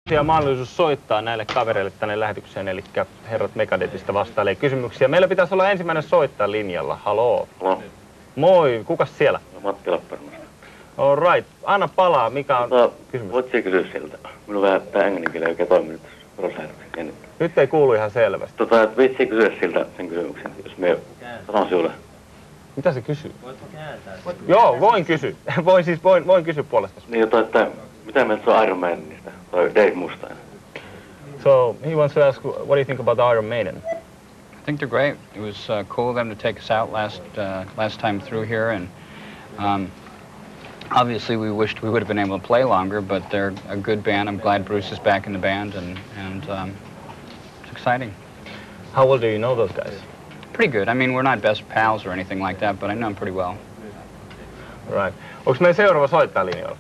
Ja mahdollisuus soittaa näille kavereille tänne lähetykseen, eli herrat Megadethista vastailee kysymyksiä. Meillä pitäisi olla ensimmäinen soittaja linjalla. Haloo. Haloo. Moi, kukas siellä? No, Matti Lappeenrannasta. All right. Anna palaa, mikä on kysymys? Voit sinä kysyä siltä? Minulla on vähän tää englannin kieli oikein toiminut tässä. Nyt ei kuulu ihan selvästi. Voit sinä kysyä siltä sen kysymyksen, jos me sanon sinulle? Mitä se kysyy? Voitko kääntää? Joo, voin kysyä. voin kysyä puolestasi. Niin jotain, että mitä mieltä se on Iron Maidenista? Tai Dave Mustaine? So, he wants to ask, what do you think about Iron Maiden? I think they're great. It was cool of them to take us out last time through here, and obviously we wished we would have been able to play longer, but they're a good band. I'm glad Bruce is back in the band, and it's exciting. How well do you know those guys? Pretty good. I mean, we're not best pals or anything like that, but I know them pretty well. Right. Onko meidän seuraava soittaja linjalla?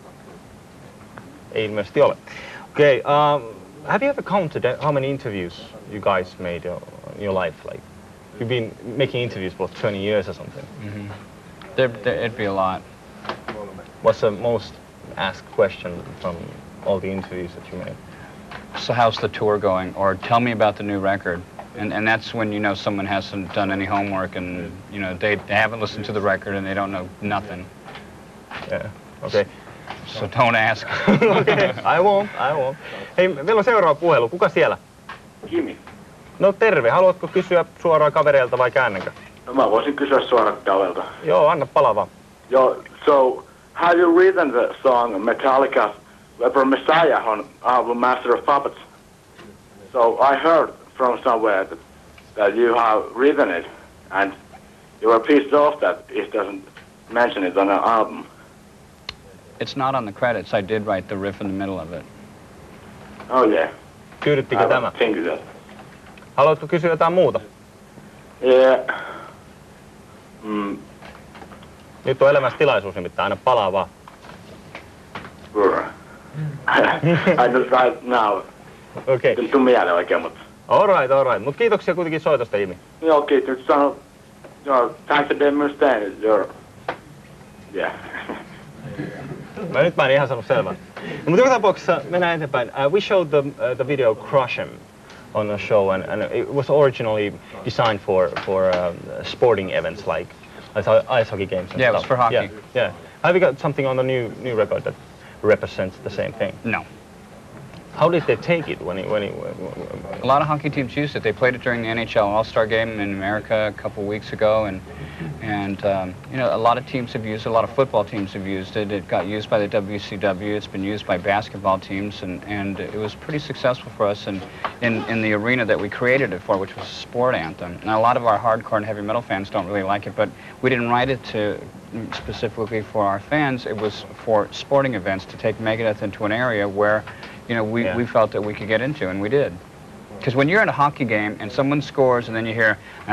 Ei ilmeisesti ole. Okay, have you ever counted how many interviews you guys made in your life? Like, you've been making interviews for 20 years or something. Mm-hmm. It'd be a lot. What's the most asked question from all the interviews that you made? So how's the tour going? Or tell me about the new record. And that's when you know someone hasn't done any homework, and you know they haven't listened to the record and they don't know nothing. Yeah. Okay. So don't ask. Okay, I won't. Hei, meillä on seuraava puhelu. Kuka siellä? Kimi. No terve. Haluatko kysyä suoraan kavereilta vai käännänkö? No mä voisin kysyä suoraan kaverilta. Joo, anna palaa vaan. Joo, so have you written the song Metallica's Weapon Messiah on album Master of Puppets? So I heard from somewhere that you have written it, and you were pissed off that it doesn't mention it on an album. It's not on the credits. I did write the riff in the middle of it. Oh yeah. Tyydyttikö tämä? Think that. Haluatko kysyä jotain muuta? Yeah. Nyt on elämässä tilaisuus nimittäin, aina palaa vaan. I just write now. Okei. Tuli tuu mieleen oikein, mutta... All right. Mut kiitoksia kuitenkin soitosta, Jimi. Joo, kiitos. Nyt sano... Joo, thanks to Dave Mustaine. You're... Yeah. Nyt mä en ihan saanut selvää. No, mutta joka tapauksessa mennään eteenpäin. We showed the video Crush 'Em on a show, and it was originally designed for sporting events like ice hockey games and yeah, stuff. It was for hockey. Yeah. Have you got something on the new record that represents the same thing? No. How did they take it when A lot of hockey teams used it. They played it during the NHL All-Star game in America a couple of weeks ago, and you know, a lot of teams have used it. A lot of football teams have used it. It got used by the WCW. It's been used by basketball teams, and it was pretty successful for us in the arena that we created it for, which was a sport anthem. Now, a lot of our hardcore and heavy metal fans don't really like it, but we didn't write it specifically for our fans. It was for sporting events to take Megadeth into an area where, you know, we felt that we could get into, and we did. Because when you're in a hockey game and someone scores and then you hear,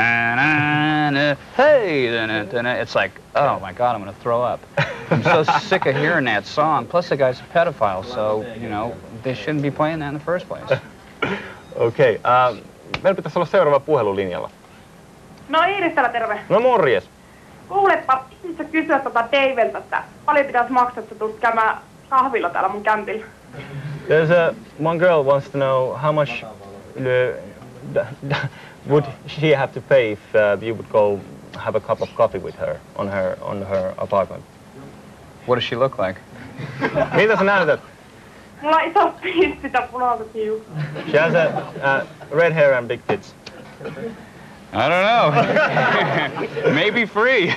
hey, then it's like, oh my God, I'm going to throw up. I'm so sick of hearing that song. Plus the guy's a pedophile, so, you know, they shouldn't be playing that in the first place. Okei, meillä pitäisi olla seuraava puhelulinjalla. No Iiris täällä, terve. No morjes. Kuulepa, sä kysyä Davelta, että paljon pitäisi maksaa, että tulet käymään kahvilla täällä mun kämpillä? One girl wants to know how much would she have to pay if you would go have a cup of coffee with her on her apartment. What does she look like? Miltä sä näytät? Mulla on isot pistit ja punaiset hiukset. She has red hair and big tits. I don't know. Maybe free.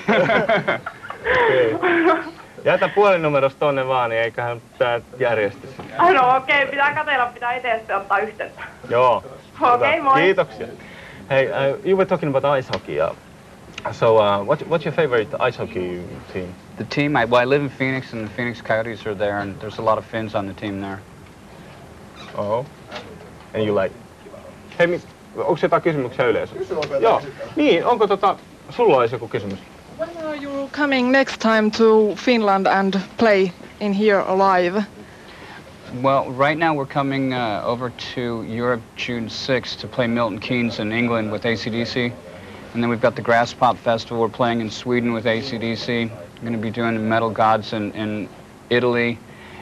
Okay. Jätä puhelinnumerosta tonne vaan, niin eiköhän tää järjestys. No okei, pitää katsella, pitää itse sitten ottaa yhteyttä. Joo. Okei, moi. Kiitoksia. Hey, you were talking about ice hockey. So what's your favorite ice hockey team? The team, I live in Phoenix, and the Phoenix Coyotes are there, and there's a lot of Finns on the team there. Oh. And you like? Hei, onko jotain kysymyksiä yleisössä? Joo. Niin, onko sulla olisi joku kysymys? When are you coming next time to Finland and play in here alive? Well, right now we're coming over to Europe June 6th to play Milton Keynes in England with AC/DC. And then we've got the Grass Pop Festival. We're playing in Sweden with AC/DC. We're going to be doing Metal Gods in Italy.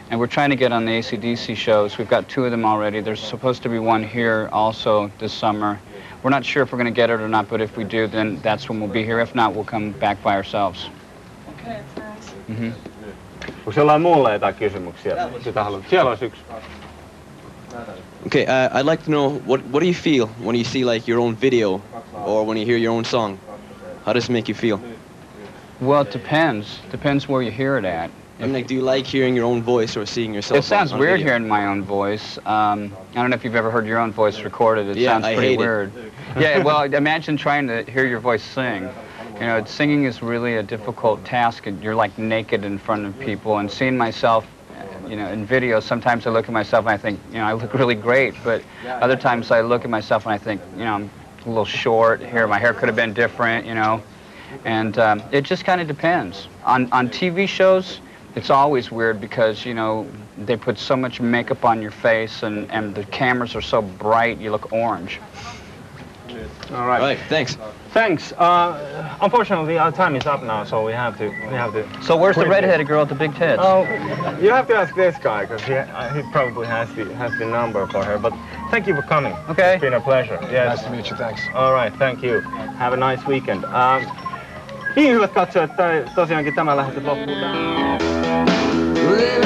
And we're trying to get on the AC/DC shows. We've got 2 of them already. There's supposed to be one here also this summer. We're not sure if we're going to get it or not, but if we do, then that's when we'll be here. If not, we'll come back by ourselves. Okay, thanks. Mm-hmm. Onko jollain muulla jotain kysymyksiä? Sitä haluat. Siellä olisi yksi. Okay, I'd like to know what do you feel when you see like your own video or when you hear your own song? How does it make you feel? Well, it depends. Depends where you hear it at. I mean, like, do you like hearing your own voice or seeing yourself? It sounds on weird video? hearing my own voice. I don't know if you've ever heard your own voice recorded. It Yeah, sounds I pretty hate it. weird. Yeah, well, imagine trying to hear your voice sing. You know, singing is really a difficult task. And you're like naked in front of people. And seeing myself, you know, in videos, sometimes I look at myself and I think, you know, I look really great. But other times I look at myself and I think, you know, I'm a little short here. My hair could have been different, you know. And it just kind of depends. On TV shows, it's always weird because, you know, they put so much makeup on your face and the cameras are so bright, you look orange. All right. Right, thanks. Thanks. Unfortunately, our time is up now, so we have to. So where's the quit redheaded girl with the big tits? Oh, you have to ask this guy because he probably has the number for her. But thank you for coming. Okay. It's been a pleasure. Yes. Nice to meet you, thanks. All right, thank you. Have a nice weekend. Niin, hyvät katsojat, tosiaankin tämä lähetys loppuu tähän.